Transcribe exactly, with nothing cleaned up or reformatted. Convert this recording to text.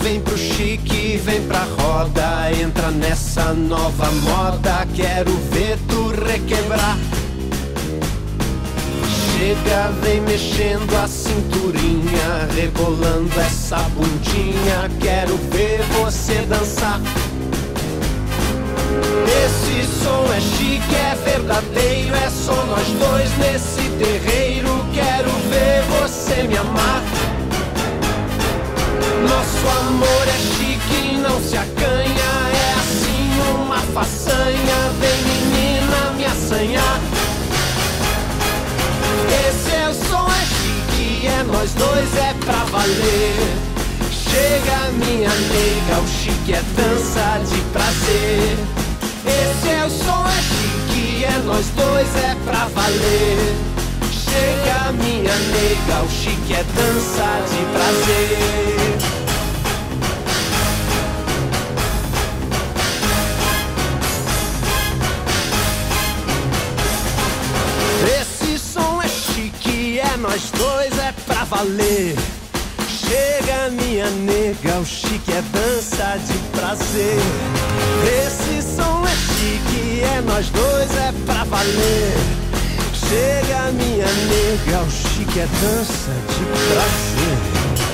vem pro chique, vem pra roda, entra nessa nova moda, quero ver tu requebrar. Chega, vem mexendo a cinturinha, rebolando essa bundinha, quero ver você dançar. Esse som é chique, é verdadeiro, é só nós dois nesse terreiro, quero ver você me amar. Nosso amor é chique, não se acanha, é assim uma façanha, vem menina me assanhar. Esse é o som, é chique, é nós dois, é pra valer. Chega minha nega, o chique é dança de prazer. Esse é o som, é chique, é nós dois, é pra valer. Chega minha nega, o chique é dança de prazer. Esse som é chique, é nós dois, é pra valer. Chega minha nega, o chique é dança de prazer. Esse som é chique, é nós dois, é pra valer. Chega minha nega, o chique é dança de prazer.